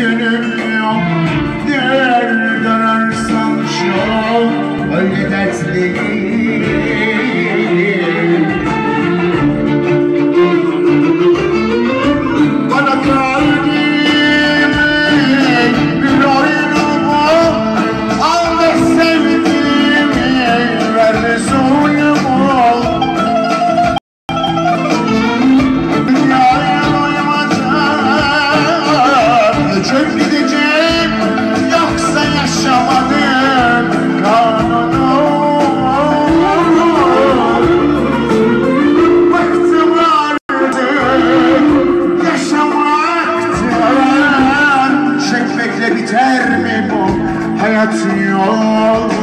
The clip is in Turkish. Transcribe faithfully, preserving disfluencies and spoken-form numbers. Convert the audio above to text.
günüm yok. Dön dönersen çok öyle dertliyim. Bana kalbimi bir oyunumu al ve sevdiğimi ver zulümü. Dünyaya doymadan göçüp gideceğim, yoksa yaşamadım kanunu. Bıktım artık yaşamaktan, çekmekle biter mi bu hayat yol?